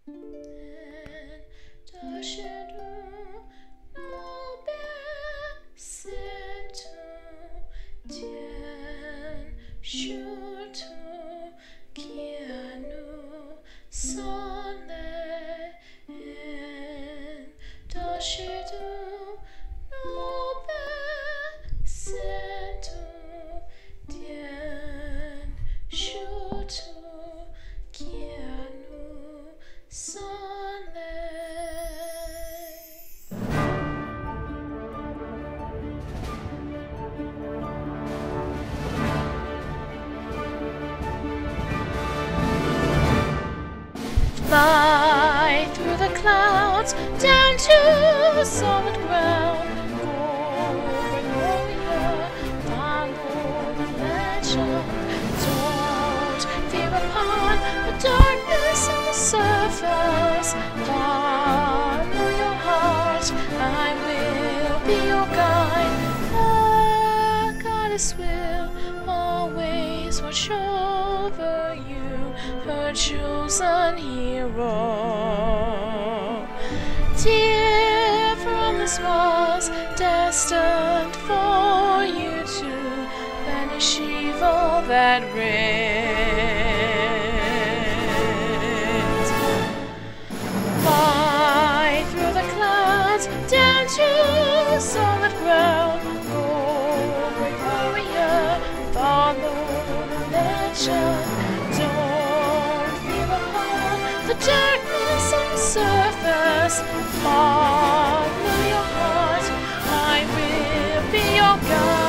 Dashadu, no destined, Keiranu, Seine, Dashadu, no destined, Keiranu, Seine. Fly through the clouds down to solid ground. Glory, warrior, follow the legend. Don't fear upon the darkness on the surface. Follow your heart, I will be your guide. The goddess will always watch over you, her chosen hero. Dear, this was destined for you to banish evil that reigns. Fly through the clouds down to solid ground. Glory, warrior, follow the legend. Don't fear upon the darkness on the surface. Follow your heart, I will be your guide.